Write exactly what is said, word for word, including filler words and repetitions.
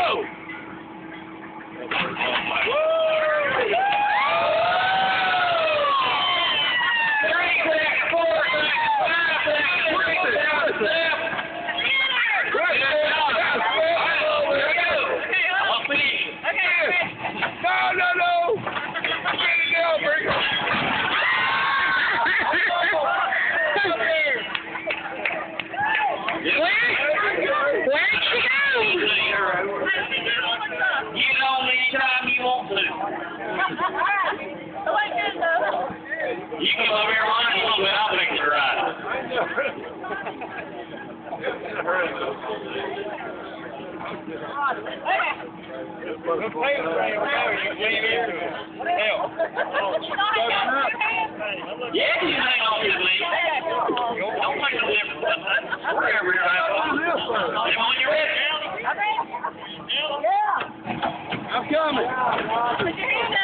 go! You come over here one and one, but I'll make it right. Yeah, you hang on to me. Don't make no difference. Wherever you're at. Come on, you ready? I'm coming.